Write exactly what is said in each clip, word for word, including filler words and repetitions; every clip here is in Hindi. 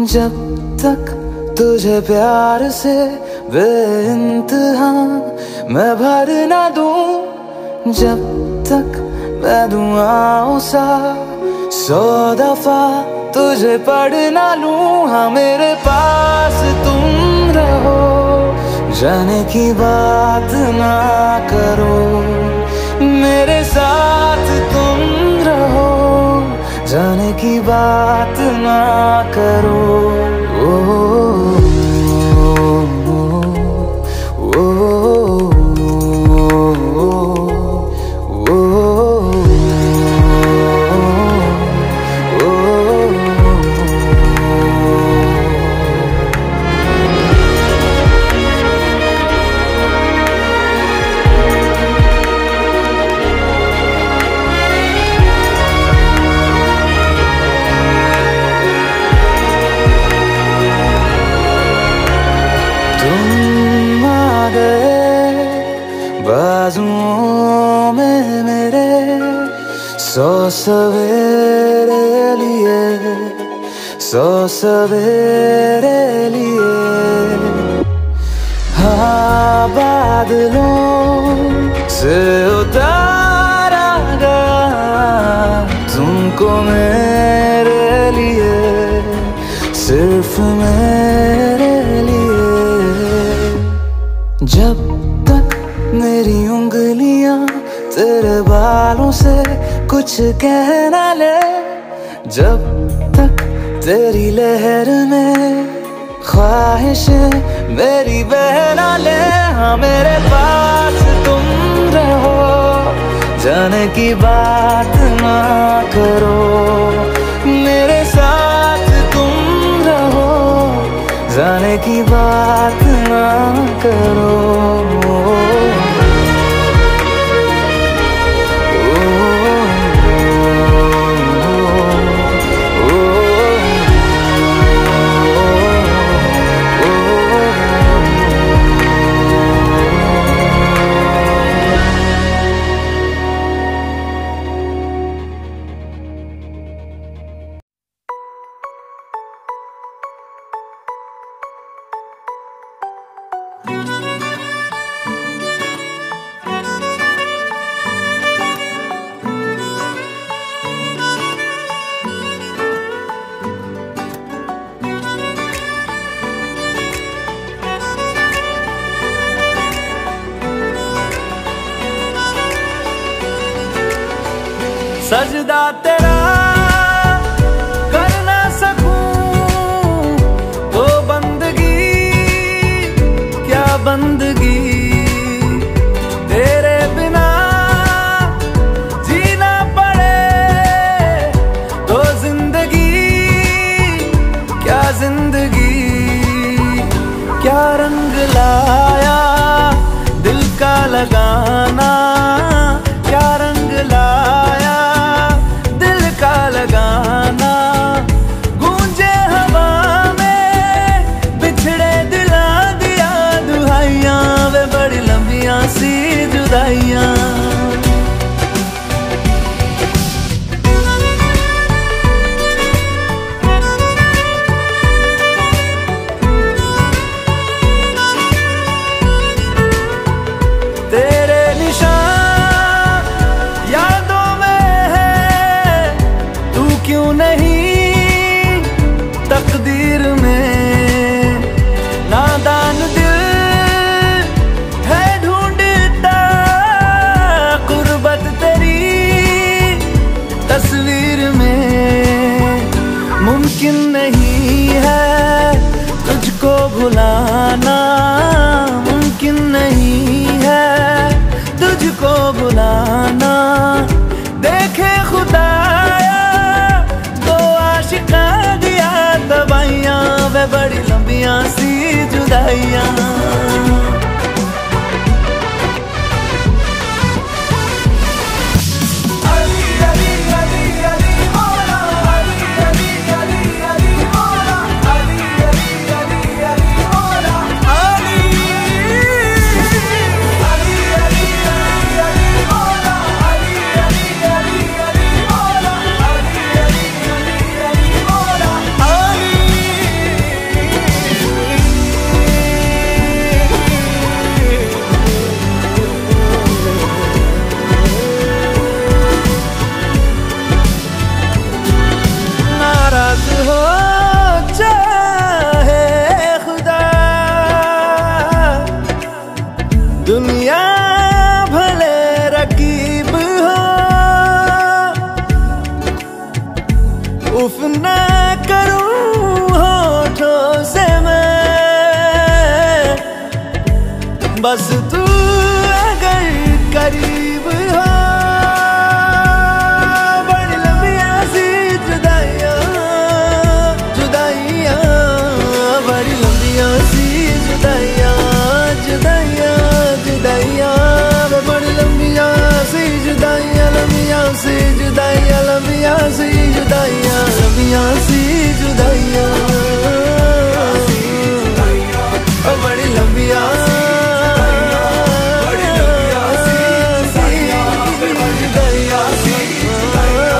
जब तक तुझे प्यार से बेइंतहा मैं भर ना दूं, जब तक मैं दुआओं सा सौ दफा तुझे पढ़ ना लूं। हाँ मेरे पास तुम रहो, जाने की बात ना करो, मेरे साथ तुम रहो, जाने की बात ना करो। ओ, ओ, ओ, ओ, बाजुओं में मेरे सौ सवेरे लिए, सौ सवेरे लिए। हाँ बादलों से उतारा गया तुमको मेरे लिए, सिर्फ मेरे लिए। जब मेरी उंगलियां तेरे बालों से कुछ कह ना ले, जब तक तेरी लहर में ख्वाहिशें मेरी बह ना ले। हाँ मेरे पास तुम रहो, जाने की बात ना करो, मेरे साथ तुम रहो, जाने की बात ना करो। सजदा तेरा कर ना सकूं तो बंदगी क्या बंदगी, तेरे बिना जीना पड़े तो जिंदगी क्या जिंदगी। क्या रंग लाया दिल का लगाना, क्या रंग लाया लगाना, गूंजे हवा में बिछड़े दिला दिया दुहाइयां, वे बड़ी लंबियां सी जुदाइयां। तेरे निशान यादों में है, तू क्यों नहीं तकदीर में। नादान दिल है ढूंढता कुर्बत तेरी तस्वीर में। मुमकिन नहीं है तुझको भुलाना, मुमकिन नहीं है तुझको भुलाना। देखे खुदाया तो आशिका दिया दवाइयां, वे बड़ी लंबियां सी जुदाइयां। बस तू अगर करीब हो। बड़ी लंबिया सी जुदाइयाँ जुदाइयाँ, बड़ी लंबिया सी जुदाइयाँ जुदाइयाँ जुदाइयाँ, बड़ी लंबिया सी जुदाइयाँ लंबिया सी जुदाइयाँ लंबिया सी जुदाइयाँ लंबिया सी जुदाइयाँ, बड़ी लंबिया बड़ी लंबिया सी जुदाइयाँ सी जुदाइयाँ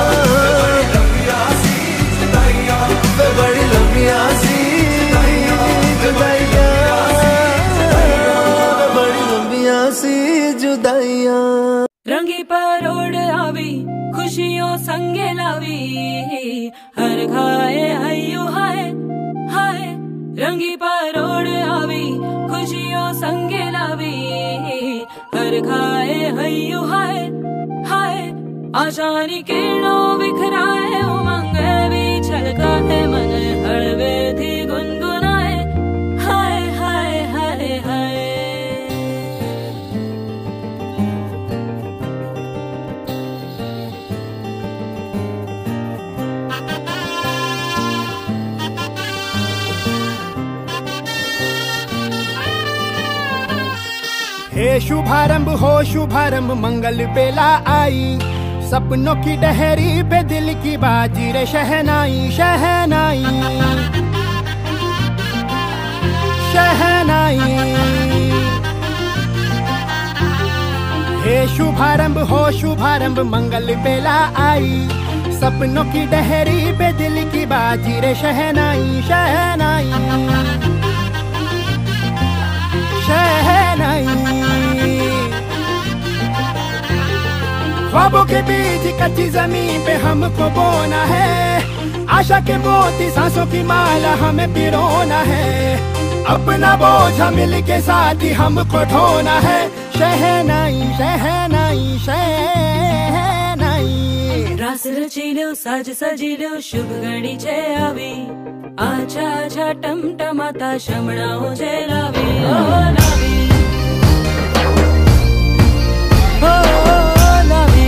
बड़ी लंबिया सी जुदाइयाँ बड़ी लंबिया सी जुदाइयाँ। रंगी परोड़ आवी खुशियों संगे लावी, हर खाए हयू हाय हाय। रंगी परोड़ आवी खुशियों संगे लावी, हर खाए हयू हाय हाय। आशानी किरणों बिखराए उमंग भी छलकाए, मन हड़वे थी गुनगुनाए हाय हाय हाय हाय। हे शुभारंभ हो शुभारंभ मंगल बेला आई, सपनों की डहरी पे दिल की बाजी रे शहनाई शहनाई शहनाई। हे शुभारंभ हो शुभारंभ मंगल बेला आई, सपनों की डहरी पे दिल की बाजी रे शहनाई शहनाई शहनाई। ख्वाबों के बीच कच्ची जमीन पे हमको बोना है, आशा के मोती सांसों की माला हमें पिरोना है। अपना बोझा मिल के साथ ही हमको ढोना है, शहनाई शहनाई शहनाई। रास रचिलो साज सजिलो शुभ घड़ी छे आवी, आछा आछा टमटमाता शमणाओ छे लावी ओ लावी ओ लावी।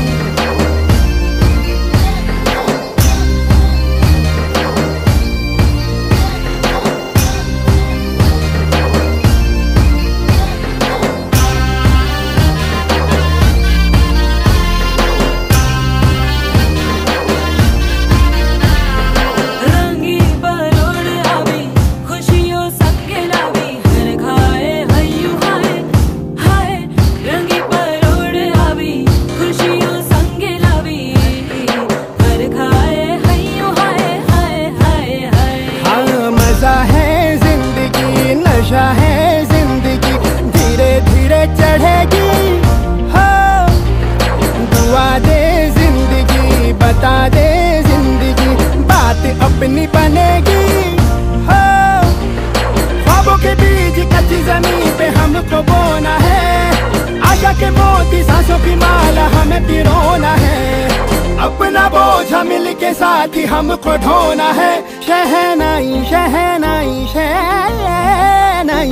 नशा है जिंदगी धीरे धीरे चढ़ेगी हो, दुआ दे जिंदगी बता दे जिंदगी बात अपनी बनेगी हो। ख्वाबों के बीज कच्ची जमीन पे हमको बोना है, आशा के मोती सांसों की माला हमें पिरोना है। अपना बोझा मिल के साथ ही हमको ढोना है, शहनाई शहनाई शहनाई।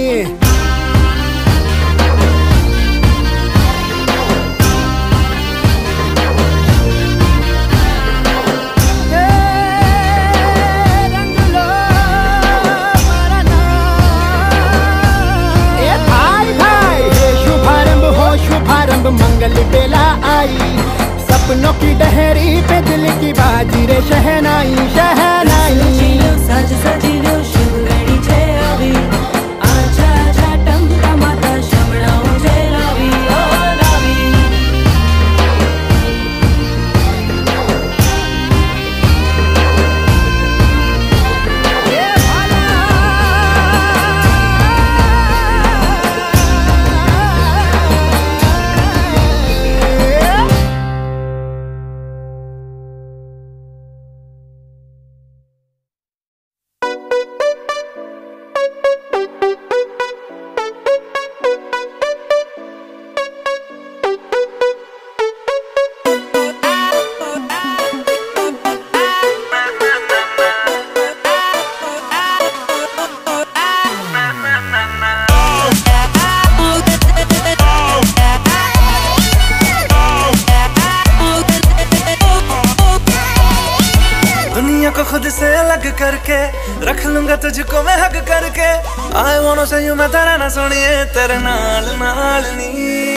रंग लो मेरा नाम। ए भाई भाई शुभारंभ हो शुभारंभ मंगल बेला आई, सपनों की डहरी पे दिल की बाजी रे शहनाई शहनाई। सज सजिलो शुभ घड़ी छे आवी, आछा आछा टमटमाता शमणाओ छे लावी ओ लावी। खुद से अलग करके, रख लूंगा तुझको मैं हक करके। I wanna say you मैं तेरा ना सुनिए, तेरे नाल नाल नी।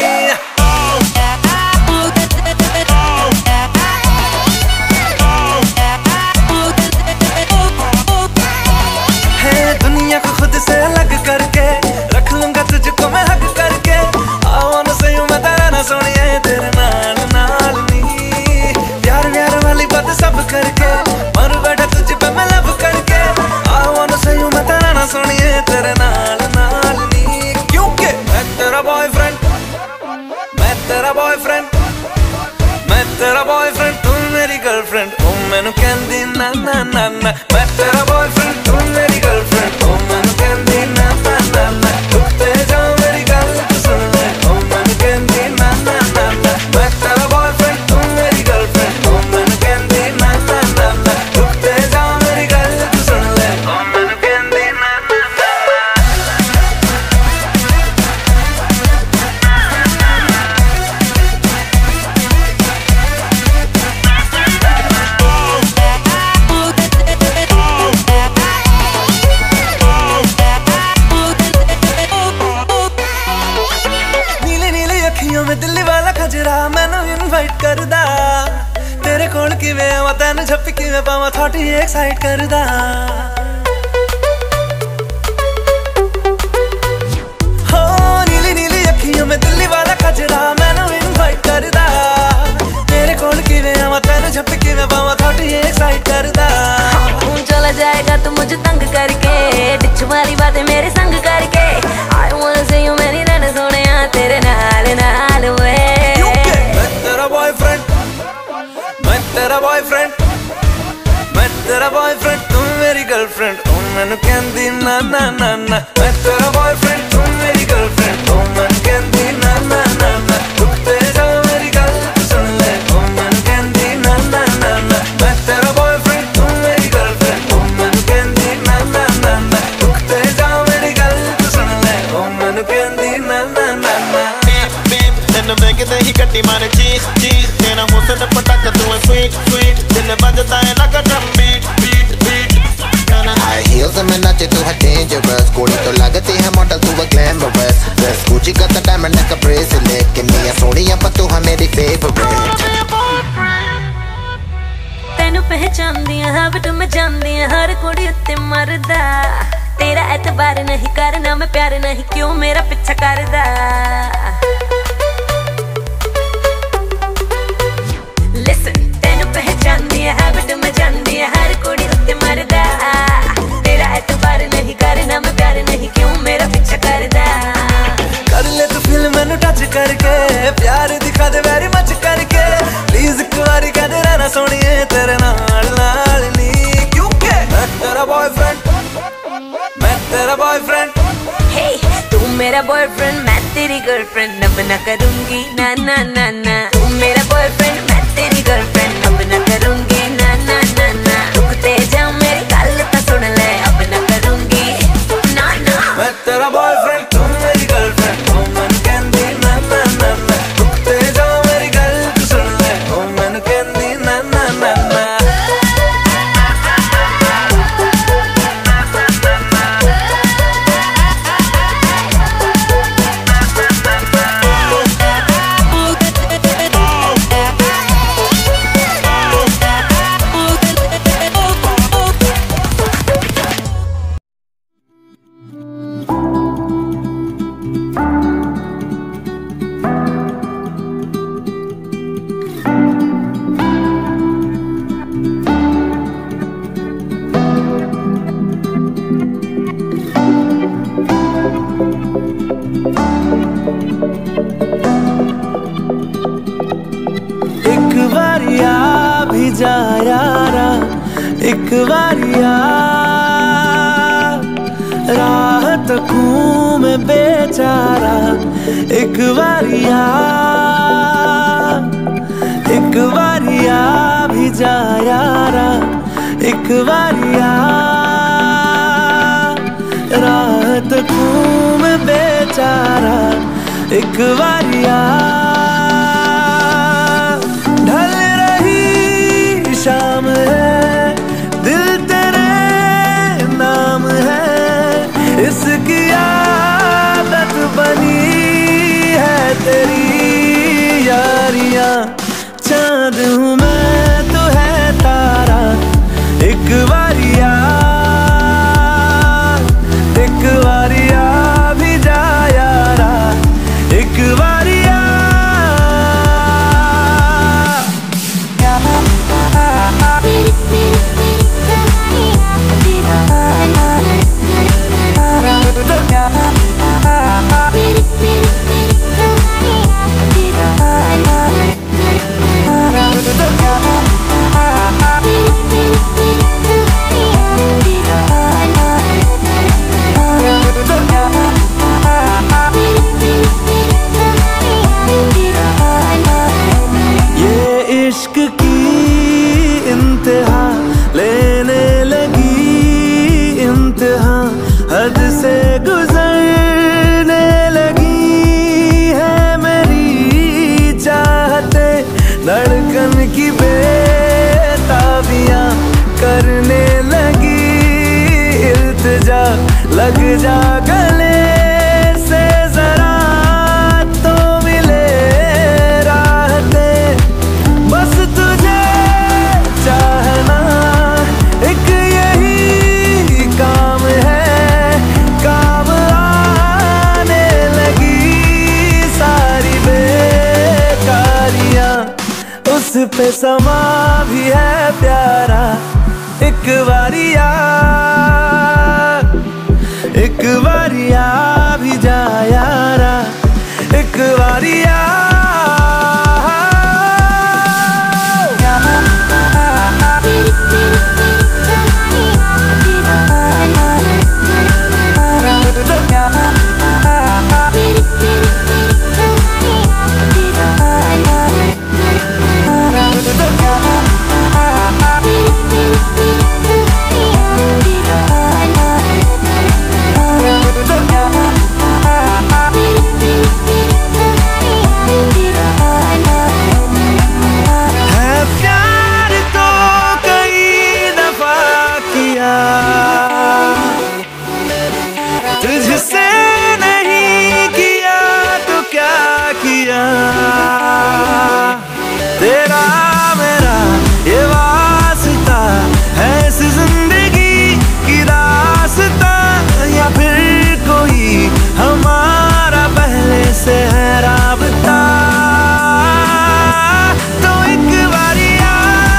दुनिया को खुद से अलग करके, रख लूंगा तुझको मैं हक करके। I wanna say you मैं तेरा ना सुनिए, तेरे नाल नाल नी। प्यार प्यार वाली बात सब करके, मर बैठा तुझ पे मैं लब करके। I wanna say you मैं तेरा ना सुनिए, तेरे नाल नाल नी। क्योंकि मैं तेरा बॉयफ्रेंड, मैं तेरा बॉयफ्रेंड, मैं तेरा बॉयफ्रेंड, तू मेरी गर्लफ्रेंड। ओ मैनू कहंदी ना ना ना ना, मैं तेरा बॉयफ्रेंड, तू मेरी गर्लफ्रेंड। ओ मैनू कहंदी ना ना ना ना, रुकते जा मेरी गल तू सुन ले। ओ मैनू कहंदी ना ना ना ना, मैं तेरा बॉयफ्रेंड, तू मेरी गर्लफ्रेंड। ओ मैनू कहंदी ना ना ना ना, रुकते जा मेरी गल तू सुन ले। ओ मैनू कहंदी ना ना ना। मैं दिल्ली वाला खजरा मैनू इनवाइट करदा, तेरे कोल किवें आवां तैनू झप्पी किवें पावां, थोड़ी एक्साइट करदा। हो नीली नीली अखियों में दिल्ली वाला खजरा मैनू इनवाइट करदा, तेरे कोल किवें आवां तैनू झप्पी किवें पावां, थोड़ी एक्साइट करदा। तू चला जाएगा तू मुझे तंग करके, डिच वाली बातें मेरे संग करके। I wanna see you मेरी रन सोनिया, तेरे नाल नाल वे। मैं तेरा बॉयफ्रेंड, मैं तेरा बॉयफ्रेंड, मैं तेरा बॉयफ्रेंड, तू मेरी गर्लफ्रेंड। ओ मैनू कहंदी ना ना ना ना, मैं तेरा बॉयफ्रेंड, तू मेरी गर्लफ्रेंड। ओ मैनू कहंदी ना ना ना ना, रुकते जा मेरी गल तू सुन ले। ओ मैनू कहंदी ना ना ना ना, मैं तेरा बॉयफ्रेंड, तू मेरी गर्लफ्रेंड। ओ मैनू कहंदी ना ना ना ना, रुकते जा मेरी गल तू सुन ले। ओ मैनू कहंदी ना ना ना ना। तैनू वेखदे ही गड्डी मारे चीख चीख, तेरा हुस्न पटाका तू है स्वीट स्वीट, दिल बजदा है लगा drum beat beat beat. High heels में नाचे तू है डेंजरस, कोड़ी तो लगती है मॉडल तू है ग्लैमरस। ड्रेस गुची का ता डायमंड का ब्रेसलेट, किन्नी सोहणिया पर तू है मेरी फेवरेट। तैनू पहचानदी हां बट मैं जानदी हर कुड़ी उत्ते मरदा, तेरा एतबार नहीं करना मैं प्यार नहीं, क्यों मेरा पीछा करदा। Listen, तैनू पहचानदी है बट मैं जानदी हर कुड़ी उत्ते मरदा, तेरा एतबार नहीं करना मैं प्यार नहीं, क्यों मेरा पीछा करदा। कर ले तू फिल्म मैनू टच करके, प्यार दिखा दे वेरी मच करके। प्लीज एक बारी कह दे रहना सोनिए, तेरे नाल नाल नी। क्योंकि मैं तेरा बॉयफ्रेंड, मैं तेरा बॉयफ्रेंड। Hey, तू मेरा बॉयफ्रेंड मैं तेरी गर्लफ्रेंड, अब ना करूंगी ना ना ना ना। तू मेरा बॉयफ्रेंड मैं तेरी गर्लफ्रेंड, अब ना करूंगी ना ना ना ना। रुकते जा मेरी गल तो सुन ले, अब ना करूंगी ना ना। मैं तेरा बॉयफ्रेंड, तू मेरी गर्लफ्रेंड। ओ मैनू कहंदी ना ना ना ना, रुकते जा मेरी गल तू सुन ले। ओ मैनू कहंदी ना ना ना ना। जा यारा एक बारिया, राह तकूं मैं बेचारा। एक बारिया, एक बारिया भी जा यारा, एक बारिया, राह तकूं मैं बेचारा। एक बारिया ढल रही शाम है, दिल इश्क की इंतहा लेने लगी, इंतहा हद से गुजरने लगी है मेरी चाहते, धड़कन की बेताबियां करने लगी, इल्तिजा लग जा गले से जरा तो मिले राहते, बस तुझे चाहना एक यही काम है, काम आने लगी सारी बेकारियां, उस पे समा भी है प्यारा एक बारिया, एक बारिया भी जा यारा, एक बारिया। तुझसे नहीं किया तो क्या किया, तेरा मेरा ये वास्ता है इस जिंदगी की रास्ता, या फिर कोई हमारा पहले से है राबता, तो एक बारिया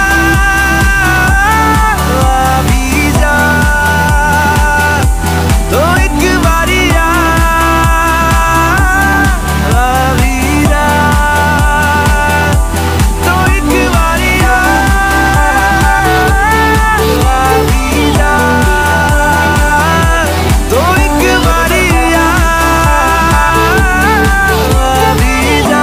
भी जा, तो एक बारिया भी जा, तो एक बारिया भी जा, तो एक बारिया भी जा।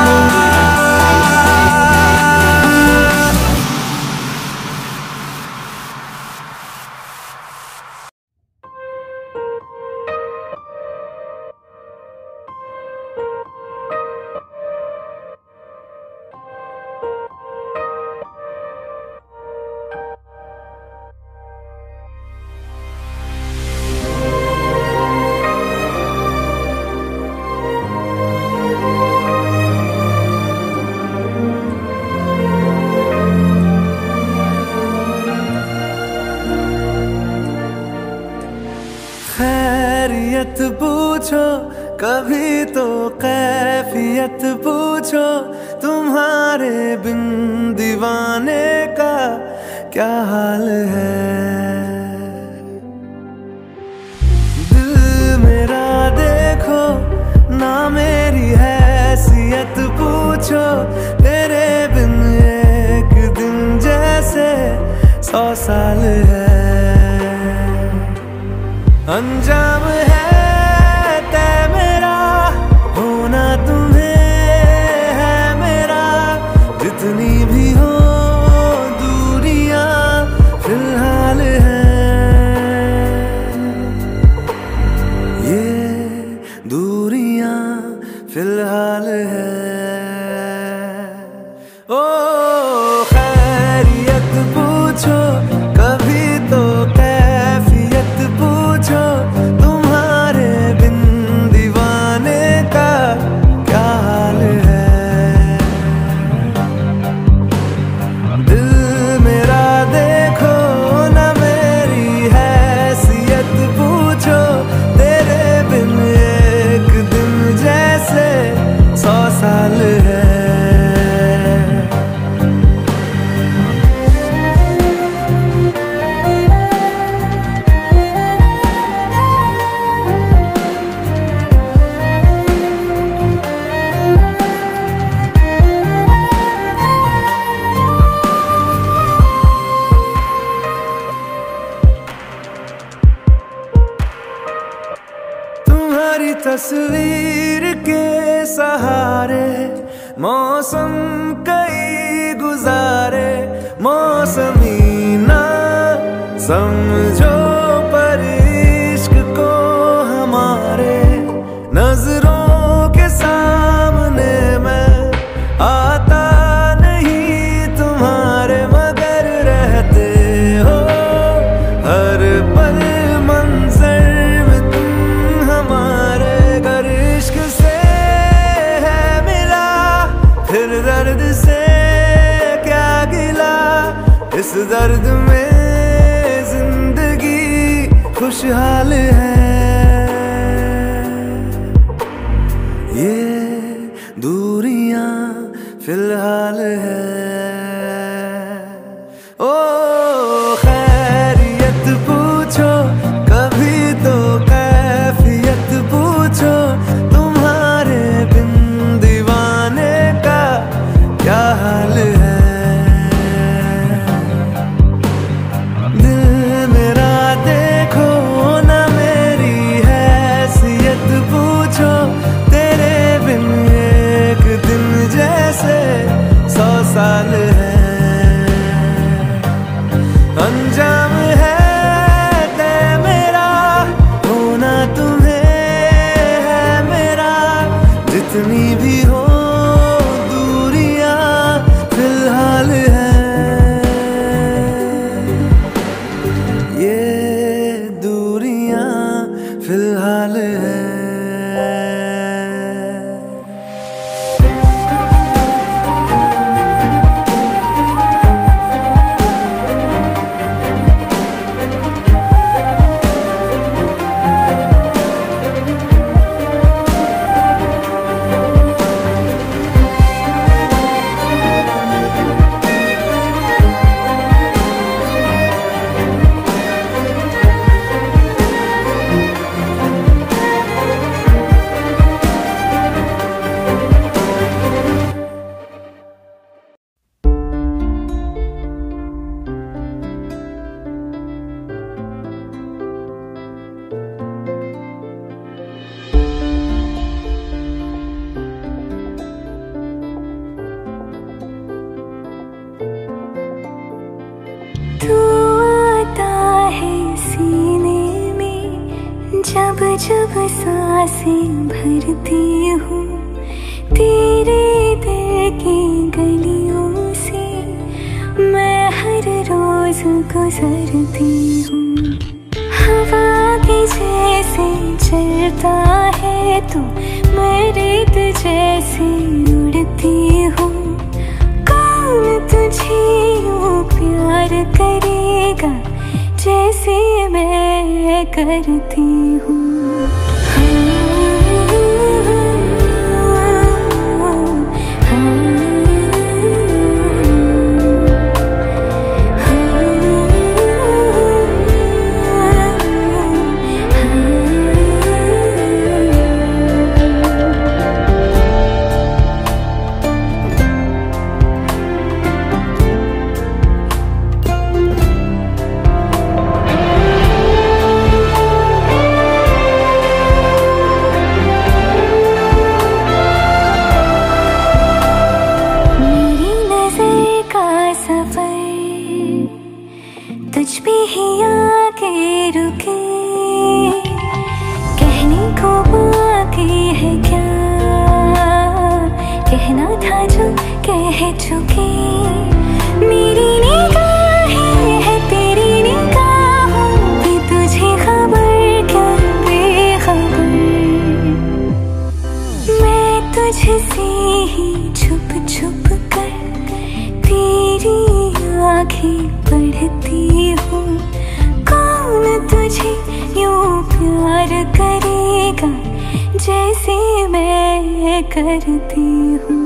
खैरियत पूछो कभी तो कैफियत पूछो, तुम्हारे बिन दीवाने का क्या हाल है, दिल मेरा देखो ना मेरी हैसियत पूछो, तेरे बिन एक दिन जैसे सौ साल है, अंजाम है तय मेरा होना तुम्हें है मेरा, जितनी भी हो दूरियां फिलहाल है, ये दूरियां फिलहाल है। ओ खैरियत पूछो कभी तो कैफियत पूछो, तुम्हारे बिन दीवाने का क्या हाल है, दिल मेरा देखो ना मेरी हैसियत पूछो, तेरे बिन एक दिन जैसे सौ साल है। तुम्हारी तस्वीर के सहारे मौसम कई गुजारे, मौसमी ना समझो पर इश्क को हमारे नजरों के सामने मैं आता नहीं तुम्हारे, मगर रहते हो हर पल मंजर में तुम हमारे। अगर इश्क से है मिला फिर दर्द से क्या गिला, इस दर्द में जिंदगी खुशहाल है। ये दूरियां फिलहाल है। ओ खैरियत पूछो कभी तो कैफियत पूछो, तुम्हारे बिन दीवाने का क्या हाल है। दिल मेरा देखो ना मेरी हैसियत पूछो, तेरे बिन एक दिन जैसे सौ साल है। अंजाम है तय मेरा होना तुम्हें है मेरा, जितनी भी हो दूरियां फिलहाल है। ये दूरियां फिलहाल है। तू आता है सीने में जब जब सांसें भरती हूँ, तेरे दिल की गलियों से मैं हर रोज गुजरती हूँ। हवा के जैसे चलता है तू, मैं रेत जैसे उड़ती हूँ। कौन तुझे यूं प्यार करेगा जैसे मैं करती हूँ। तुझ पे ही आके रुके, कहने को बाकी है क्या, कहना था जो कह चुके। मेरी निगाहें है तेरी निगाहों पे, तुझे खबर क्या बेखबर। मैं तुझसे ही छुप छुप कर तेरी आँखें पढ़ती हूँ। कौन तुझे यूं प्यार करेगा जैसे मैं करती हूँ।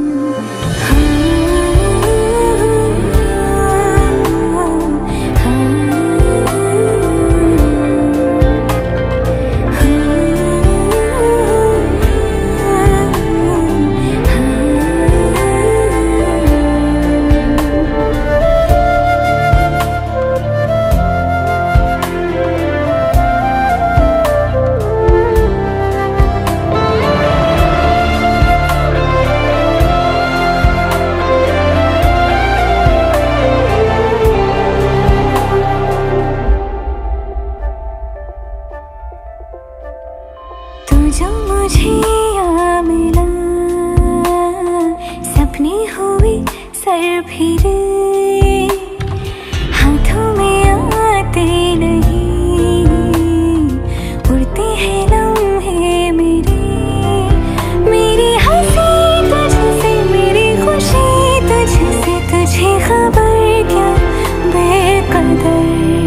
सर फिरे, हाथों में आते नहीं, उड़ते हैं लम्हे मेरे, मेरी हंसी तुझसे, मेरी खुशी तुझसे, तुझे खबर क्या बेकदर।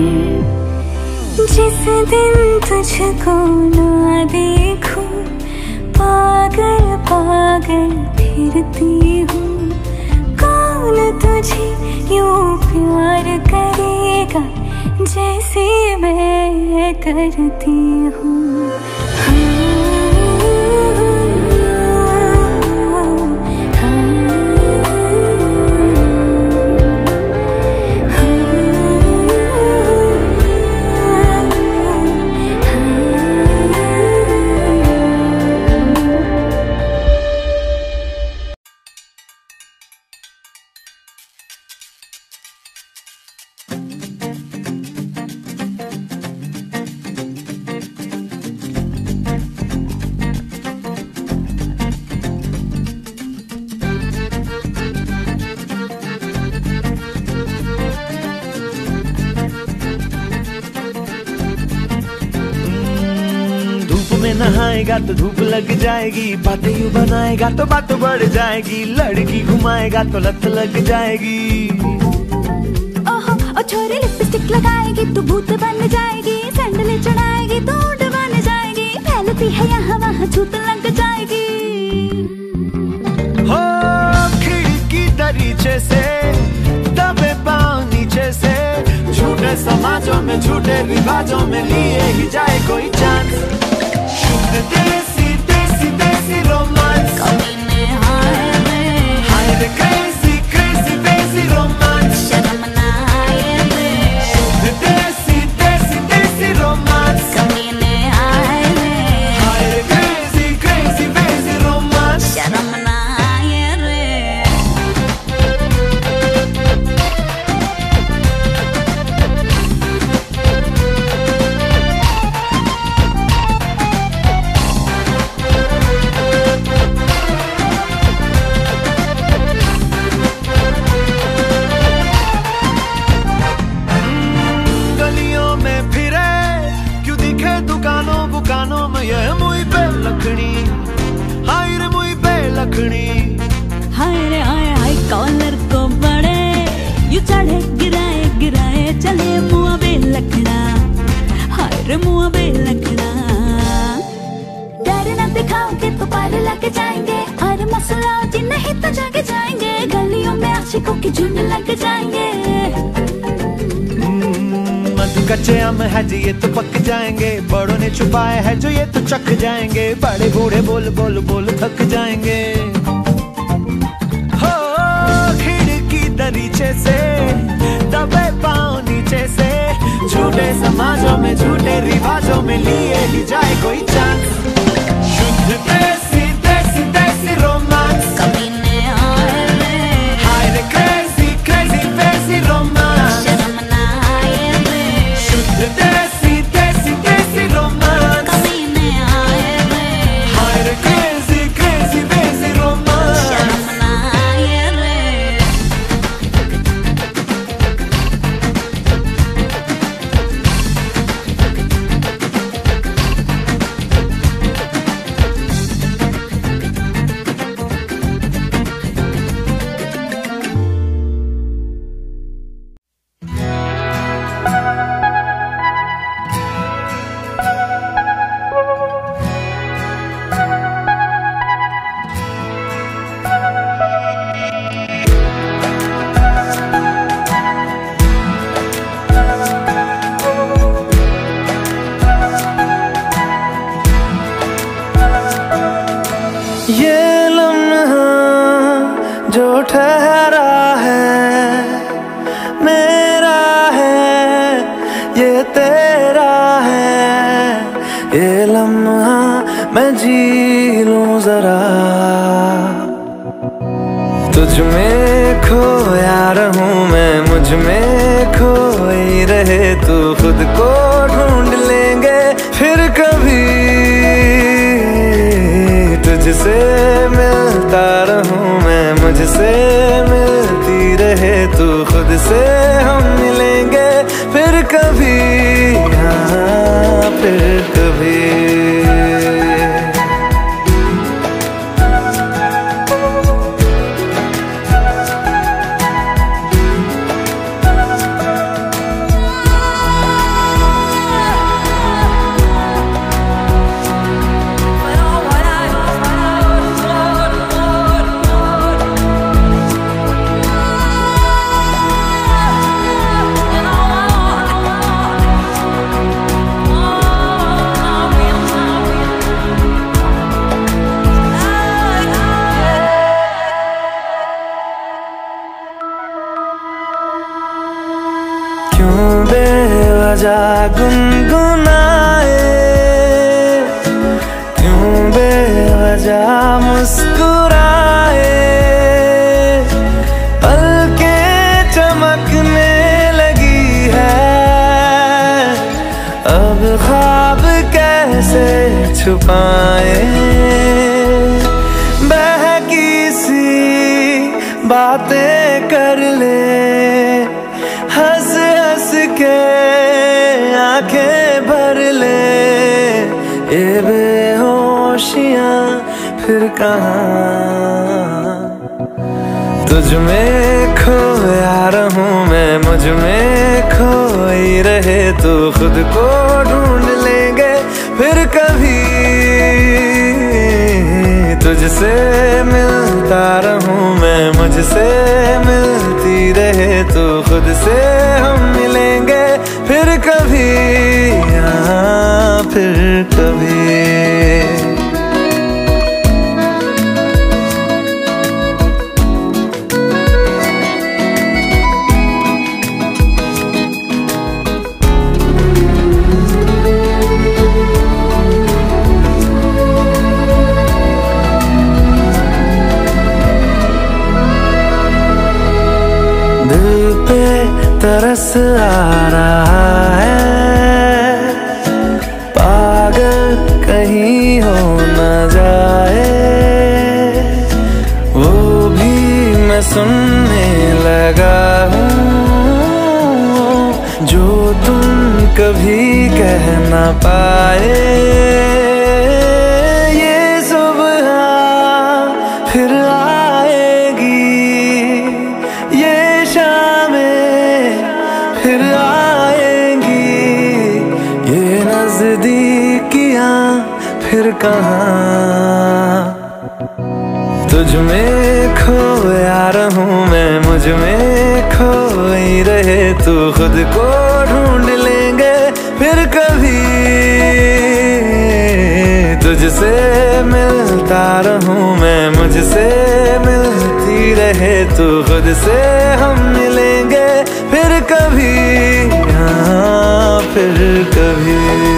जिस दिन तुझको ना देखूं, पागल पागल फिरती हूँ। कौन तुझे यूं प्यार करेगा जैसे मैं करती हूँ। नहाएगा तो धूप लग जाएगी, बातें यूं बनाएगा तो बात बढ़ जाएगी, लड़की घुमाएगा तो लत लग जाएगी। ओहो ओ छोरी लिपस्टिक लगाएगी तो भूत बन जाएगी, सैंडल चढ़ाएगी तो ऊंट बन जाएगी, फैलती है यहाँ वहाँ छूत लग जाएगी। हो खिड़की दरीचे से दबे पाँव नीचे से, झूठे समाजों में झूठे रिवाजों में लिए ही जाए कोई चांस। देसी देसी देसी रोमांस, कमीने हाय रे, हाय रे crazy crazy देसी रोमांस, शर्म ना आए रे। देसी देसी देसी रोमांस, कमीने हाय रे, हाय रे crazy crazy देसी रोमांस, शर्म ना आए रे। दुकानों में ये मुई पे लखनी, हाय रे मुई पे लखनी। हाय रे हाय हाय कॉलर को बड़े यू चढ़े गिराए गिराए चले मुआ बे लखड़ा, हाय रे मुआ बे लखड़ा। डर न दिखाओगे तो पार लग जाएंगे, और मसला जी नहीं तो जागे जाएंगे, गलियों में आशिकों की झुंड लग जाएंगे। कच्चे आम है जो ये तो पक जाएंगे, बड़ों ने छुपाए है जो ये तो चख जाएंगे, बड़े बूढ़े बोल बोल बोल थक जाएंगे। हो खिड़की दरीचे से दबे पाँव नीचे से, झूठे समाजों में झूठे रिवाजों में लिए ही जाए कोई चांस। शुद्ध देसी देसी देसी रोमांस, कमीने हाय रे, हाय रे crazy crazy देसी रोमांस, शर्म ना आए रे। देसी देसी देसी रोमांस, कमीने हाय रे, हाय रे crazy crazy देसी रोमांस, शर्म ना आए रे। ये लम्हा जो ठहरा है मेरा है, ये तेरा है, ये लम्हा मैं जी लूं जरा। तुझ में खोया रहूं मैं, मुझ में खोई रहे तू, खुद को ढूंढ लेंगे फिर कभी। तुझसे मिलता रहूं मैं, मुझसे मिलती फिर कभी। क्यों बेवजह गुनगुनाए, क्यों बेवजह मुस्कुराए, पलकें चमकने लगी है, अब ख्वाब कैसे छुपाए। बहकी सी बातें कर ले, हंस हंस के आंखें भर ले, ये बेहोशियां फिर कहाँ। तुझ में खोया रहूं मैं, मुझ में खोई रहे तू, खुद को ढूंढ लेंगे फिर कभी। तुझसे मिलता रहूं मैं, मुझसे मिलती रहे तू, खुद से हम मिलेंगे फिर कभी, हाँ फिर कभी। दिल पे तरस आ रहा है, पागल कहीं हो न जाए, वो भी मैं सुनने लगा हूँ जो तुम कभी कह न पाए। ये सुबह फिर आएगी, ये फिर आएंगी, ये नजदीकियां फिर कहाँ। तुझ में खोया रहूं मैं, मुझ में खोई रहे तू, खुद को ढूंढ लेंगे फिर कभी। तुझसे मिलता रहूं मैं, मुझसे मिलती रहे तू, खुद से हम मिलेंगे फिर कभी, हाँ फिर कभी।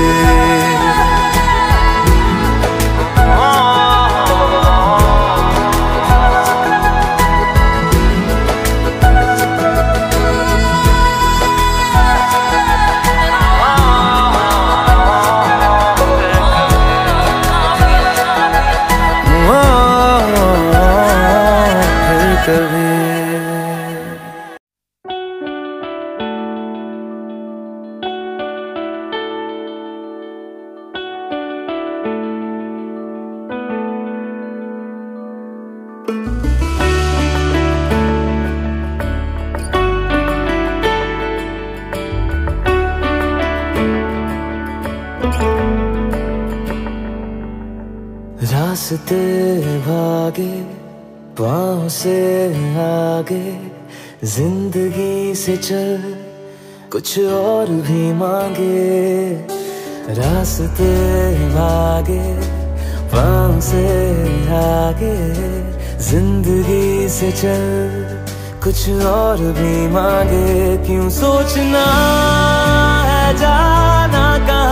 रास्ते भागे पाँव से आगे, जिंदगी से चल कुछ और भी मांगे। रास्ते भागे पाँव से आगे, जिंदगी से चल कुछ और भी मांगे। क्यों सोचना है जाना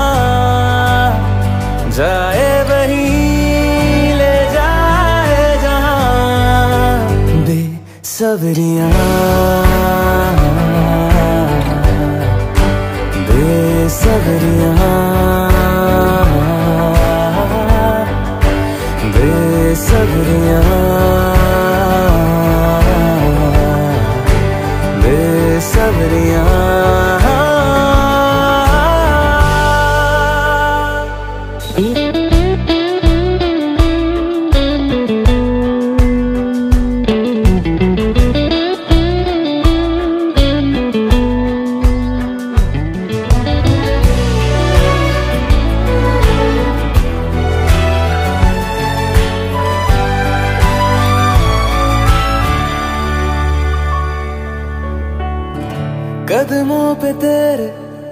कहाँ, जाए वही ले जाए जहाँ। बेसब्रियाँ बेसब्रियाँ बेसब्रियाँ बेसब्रियाँ। कदमों पे तेरे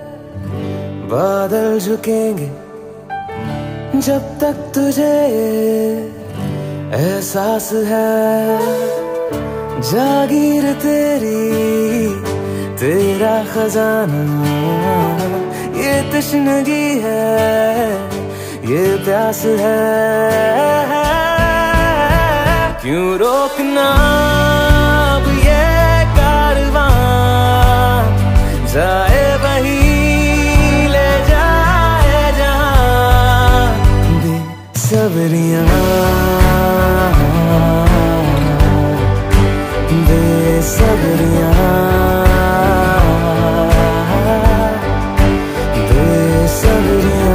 बादल झुकेंगे जब तक तुझे एहसास है। जागीर तेरी तेरा खजाना, ये तश्नगी है ये प्यास है। क्यों रोकना अब ये कारवां, जाए वही ले जाए जहां। बेसब्रियां बेसब्रियां बेसब्रियां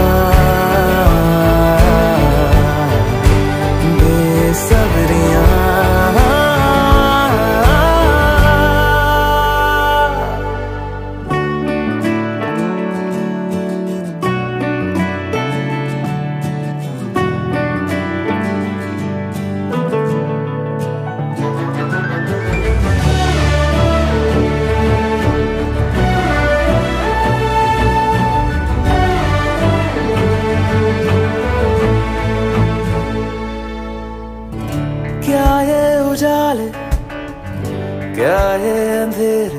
बेसब्रियां। क्या ये उजाले क्या ये अंधेरे,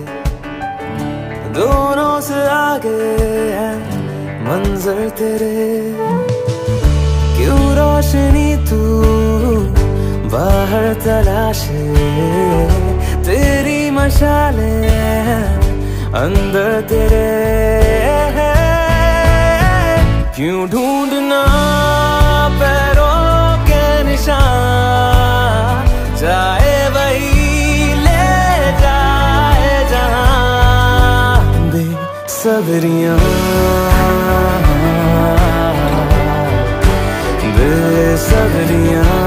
दोनों से आगे है मंजर तेरे। क्यों रोशनी तू बाहर तलाशे, तेरी मशालें अंदर तेरे। क्यों ढूंढना पैरों के निशान, जाए वही ले जाए जहां। बेसब्रियां बेसब्रियां